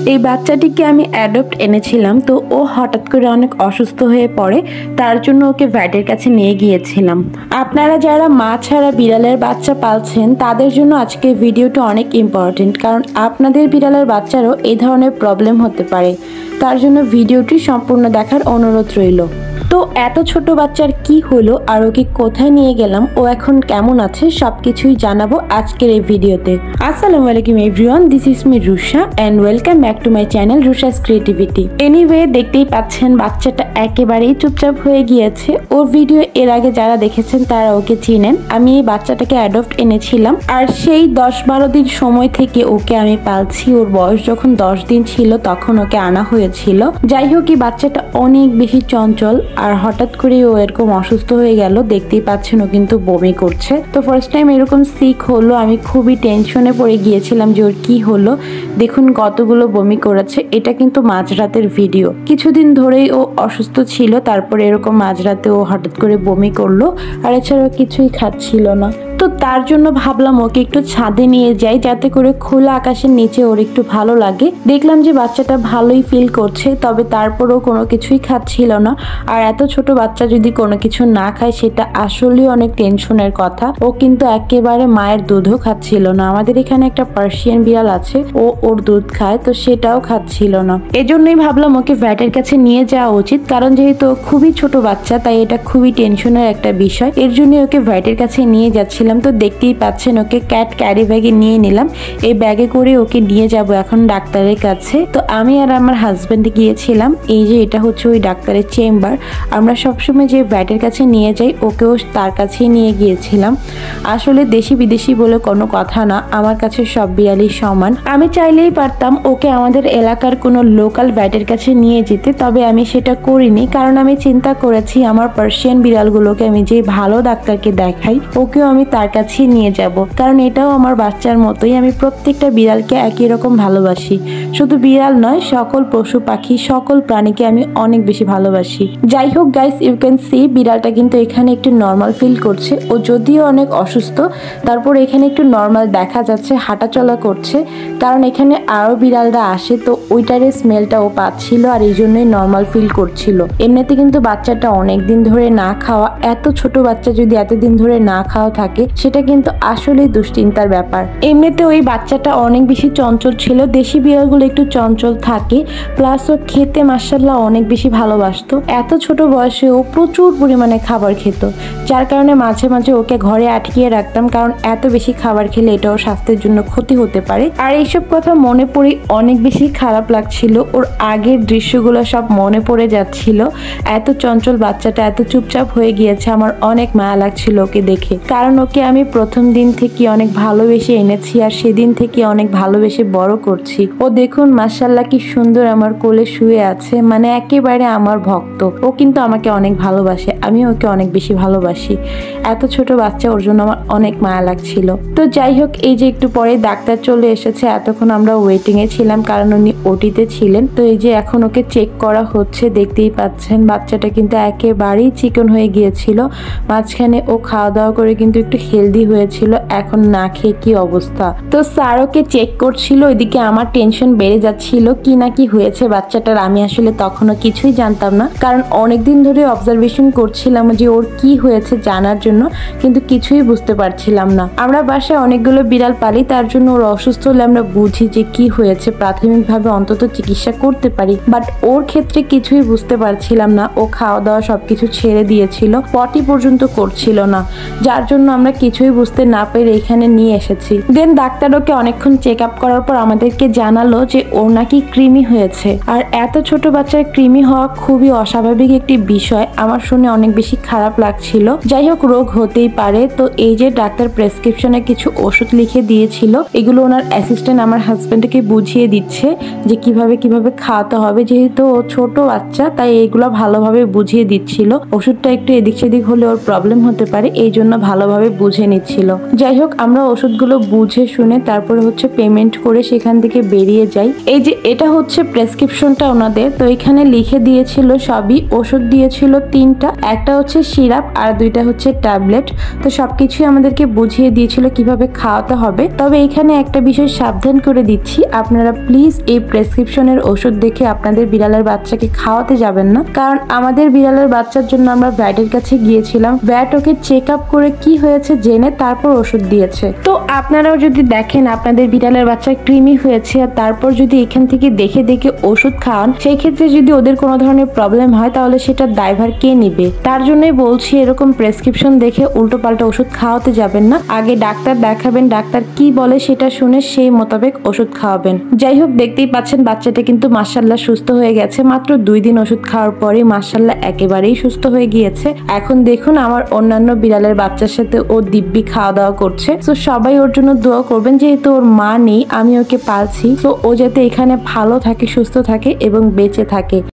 এই বাচ্চাটিকে আমি অ্যাডপ্ট এনেছিলাম, তো ও হঠাৎ করে অনেক অসুস্থ হয়ে পড়ে, তার জন্য ওকে ভ্যাটের কাছে নিয়ে গিয়েছিলাম। আপনারা যারা মা ছাড়া বিড়ালের বাচ্চা পালছেন তাদের জন্য আজকে ভিডিওটা অনেক ইম্পর্টেন্ট, কারণ আপনাদের বিড়ালের বাচ্চারও এই ধরনের প্রবলেম হতে পারে। তার জন্য ভিডিওটি সম্পূর্ণ দেখার অনুরোধ রইল। তো এত ছোট বাচ্চার কি হলো আর ওকে কোথায় নিয়ে গেলাম, ও এখন কেমন আছে, সবকিছুই জানাবো আজকের এই ভিডিওতে। আসসালামু আলাইকুম everyone, this is me Rusha and welcome back to my channel Rusha's creativity. Anyway, দেখতেই পাচ্ছেন বাচ্চাটা একেবারেই চুপচাপ হয়ে গিয়েছে। ওর ভিডিও এর আগে যারা দেখেছেন তারা ওকে চিনেন। আমি এই বাচ্চাটাকে অ্যাডপ্ট এনেছিলাম, আর সেই 10-12 দিন সময় থেকে ওকে আমি পালছি। ওর বয়স যখন 10 দিন ছিল তখন ওকে আনা হয়েছিল। যাই হোক, এই বাচ্চাটা অনেক বেশি চঞ্চল, আর হঠাৎ করে ও এরকম অসুস্থ হয়ে গেল। দেখতেই পাচ্ছেন ও কিন্তু বমি করছে। তো ফার্স্ট টাইম এরকম সিক হলো, আমি খুবই টেনশনে পড়ে গিয়েছিলাম যে ওর কি হলো। দেখুন কতগুলো বমি করেছে। এটা কিন্তু মাঝরাতের ভিডিও। কিছুদিন ধরেই ও অসুস্থ ছিল, তারপরে এরকম মাঝরাতে ও হঠাৎ করে বমি করলো, আর এছাড়াও কিছুই খাচ্ছিল না। তো তার জন্য ভাবলাম ওকে একটু ছাদে নিয়ে যাই, যাতে করে খোলা আকাশের নিচে ওর একটু ভালো লাগে। দেখলাম যে বাচ্চাটা ভালোই ফিল করছে, তবে তারপরেও কোনো কিছুই খাচ্ছিল না। আর এত ছোট বাচ্চা যদি কোনো কিছু না খায় সেটা আসলেই অনেক টেনশনের কথা। ও কিন্তু একেবারে মায়ের দুধও খাচ্ছিল না। আমাদের এখানে একটা পার্সিয়ান বিড়াল আছে, ও ওর দুধ খায়, তো সেটাও খাচ্ছিল না। এজন্যই ভাবলাম ওকে ভ্যাটের কাছে নিয়ে যাওয়া উচিত, কারণ যেহেতু খুবই ছোট বাচ্চা তাই এটা খুবই টেনশনের একটা বিষয়। এর জন্য ওকে ভ্যাটের কাছে নিয়ে যাচ্ছিলাম। তো দেখতেই পাচ্ছেন ওকে ক্যাট ক্যারি ব্যাগে নিয়ে নিলাম। এই ব্যাগে করে ওকে নিয়ে যাব এখন ডাক্তারের কাছে। তো আমি আর আমার হাজবেন্ড গিয়েছিলাম। এই যে এটা হচ্ছে ওই ডাক্তারের চেম্বার। আমরা সবসময় যে ভ্যাটের কাছে নিয়ে যাই, ওকেও তার কাছেই নিয়ে গিয়েছিলাম। আসলে দেশি বিদেশি বলে কোনো কথা না, আমার কাছে সব বিড়ালই সমান। আমি চাইলেই পারতাম ওকে আমাদের এলাকার কোনো লোকাল ভ্যাটের কাছে নিয়ে যেতে, তবে আমি সেটা করিনি, কারণ আমি চিন্তা করেছি আমার পার্সিয়ান বিড়ালগুলোকে আমি যে ভালো ডাক্তারকে দেখাই, ওকেও আমি তার কাছেই নিয়ে যাব, কারণ এটাও আমার বাচ্চার মতোই। আমি প্রত্যেকটা বিড়ালকে একই রকম ভালোবাসি। শুধু বিড়াল নয়, সকল পশু পাখি, সকল প্রাণীকে আমি অনেক বেশি ভালোবাসি। যাই হোক গাইস, ইউ ক্যান সি বিড়ালটা কিন্তু এখানে একটু নর্মাল ফিল করছে। ও যদিও অনেক অসুস্থ, তারপর এখানে একটু নর্মাল দেখা যাচ্ছে, হাঁটাচলা করছে, কারণ এখানে আরো বিড়ালরা আসে, তো ওইটারে স্মেলটা ও পাচ্ছিল, আর এই জন্যই নর্মাল ফিল করছিল। এমনিতে কিন্তু বাচ্চাটা অনেক দিন ধরে না খাওয়া, এত ছোট বাচ্চা যদি এতদিন ধরে না খাওয়া থাকে সেটা কিন্তু আসলেই দুশ্চিন্তার ব্যাপার। এমনিতে ওই বাচ্চাটা অনেক বেশি চঞ্চল ছিল। দেশি বিড়ালগুলো একটু চঞ্চল থাকে, প্লাস ও খেতে মাশাআল্লাহ অনেক বেশি ভালোবাসতো। এত ছোট বয়সে ও প্রচুর পরিমাণে খাবার খেত, যার কারণে মাঝে মাঝে ওকে ঘরে আটকিয়ে রাখতাম, কারণ এত বেশি খাবার খেলে এটাও স্বাস্থ্যের জন্য ক্ষতি হতে পারে। আর এইসব কথা মনে পড়ে অনেক বেশি খারাপ লাগছিল। ওর আগের দৃশ্যগুলো সব মনে পড়ে যাচ্ছিল। এত চঞ্চল বাচ্চাটা এত চুপচাপ হয়ে গিয়েছে, আমার অনেক মায়া লাগছিল ওকে দেখে, কারণ ওকে আমি প্রথম দিন থেকে অনেক ভালোবেসে এনেছি, আর সেদিন থেকে অনেক ভালোবেসে বড় করছি। ও দেখুন মাশাআল্লাহ কি সুন্দর আমার কোলে শুয়ে আছে, মানে একেবারে আমার ভক্ত। ও কিন্তু আমাকে অনেক ভালোবাসে, আমি ওকে অনেক বেশি ভালোবাসি। এত ছোট বাচ্চা, ওর জন্য আমার অনেক মায়া লাগছিল। তো যাই হোক, এই যে একটু পরে ডাক্তার চলে এসেছে। এতক্ষণ আমরা ওয়েটিং এ ছিলাম, কারণ উনি ওটিতে ছিলেন। তো এই যে এখন ওকে চেক করা হচ্ছে। দেখতেই পাচ্ছেন বাচ্চাটা কিন্তু একেবারেই চিকন হয়ে গিয়েছিল। মাঝখানে ও খাওয়া দাওয়া করে কিন্তু একটু হেলদি হয়েছিল, এখন না খেয়ে কি অবস্থা। তো স্যার ওকে চেক করছিল, ওইদিকে আমার টেনশন বেড়ে যাচ্ছিল কি না কি হয়েছে বাচ্চাটার। আমি আসলে তখনও কিছুই জানতাম না, কারণ অনেকদিন ধরে অবজারভেশন করছিলাম যে ওর কি হয়েছে জানার জন্য, কিন্তু কিছুই বুঝতে পারছিলাম না। আমরা বাসায় অনেকগুলো বিড়াল পালি, তার জন্য ওর অসুস্থ হলে আমরা বুঝি যে কি হয়েছে, প্রাথমিকভাবে অন্তত চিকিৎসা করতে পারি, বাট ওর ক্ষেত্রে কিছুই বুঝতে পারছিলাম না। ও খাওয়া দাওয়া সবকিছু ছেড়ে দিয়েছিল, পটি পর্যন্ত করছিল না, যার জন্য আমরা কিছুই বুঝতে না পেরে এখানে নিয়ে এসেছি। দেন ডাক্তার ওকে অনেকক্ষণ চেক আপ করার পর আমাদেরকে জানালো যে ওর নাকি কৃমি হয়েছে। আর এত ছোট বাচ্চার কৃমি হওয়া খুবই অস্বাভাবিক একটি বিষয়, আমার শুনে অনেক বেশি খারাপ লাগছিল। যাই হোক, রোগ হতেই পারে। তো এই যে ডাক্তার প্রেসক্রিপশনে কিছু ওষুধ লিখে দিয়েছিল, এগুলো ওনার অ্যাসিস্ট্যান্ট আমার হাজবেন্ডকে বুঝিয়ে দিচ্ছে যে কিভাবে কিভাবে খাওয়াতে হবে। যেহেতু ও ছোট বাচ্চা, তাই এগুলো ভালোভাবে বুঝিয়ে দিচ্ছিল। ওষুধটা একটু এদিক সেদিক হলে ওর প্রবলেম হতে পারে, এই জন্য ভালোভাবে বুঝে নিচ্ছিল। যাই হোক, আমরা ওষুধগুলো বুঝে শুনে তারপরে হচ্ছে পেমেন্ট করে সেখান থেকে বেরিয়ে যাই। এই যে এটা হচ্ছে প্রেসক্রিপশনটা ওনাদের, তো এখানে লিখে দিয়েছিল সবই। ওষুধ দিয়েছিল 3টা, একটা হচ্ছে সিরাপ আর 2টা হচ্ছে ট্যাবলেট। তো সবকিছুই আমাদেরকে বুঝিয়ে দিয়েছিল কিভাবে খাওয়াতে হবে। তবে এখানে একটা বিষয় সাবধান করে দিচ্ছি, আপনারা প্লিজ এই প্রেসক্রিপশনের ওষুধ দেখে আপনাদের বিড়ালের বাচ্চাকে খাওয়াতে যাবেন না, কারণ আমাদের বিড়ালের বাচ্চার জন্য আমরা ভ্যাটের কাছে গিয়েছিলাম, ভ্যাট ওকে চেক আপ করে কি হয়েছে জেনে তারপর ওষুধ দিয়েছে। তো আপনারাও যদি দেখেন আপনাদের বিড়ালের বাচ্চা কৃমি হয়েছে আর তারপর যদি এখান থেকে দেখে দেখে ওষুধ খাওয়ান, সেই ক্ষেত্রে যদি ওদের কোনো ধরনের প্রবলেম হয় তাহলে সেটা দায়ভার কে নিবে? তার জন্যই বলছি, এরকম প্রেসক্রিপশন দেখে উল্টো পাল্টা ওষুধ খাওয়াতে যাবেন না। আগে ডাক্তার দেখাবেন, ডাক্তার কি বলে সেটা শুনে সেই মোতাবেক ওষুধ খাওয়াবেন। যাই হোক, দেখতেই পাচ্ছেন বাচ্চাটা কিন্তু মাশাআল্লাহ সুস্থ হয়ে গেছে। মাত্র 2 দিন ওষুধ খাওয়ার পরে মাশাআল্লাহ একেবারেই সুস্থ হয়ে গিয়েছে। এখন দেখুন আমার অন্যান্য বিড়ালের বাচ্চার সাথে ও দিব্যি খাওয়া দাওয়া করছে। তো সবাই ওর জন্য দোয়া করবেন, যেহেতু ওর মা নেই, আমি ওকে পালছি, তো ও যাতে এখানে ভালো থাকে, সুস্থ থাকে এবং বেঁচে থাকে।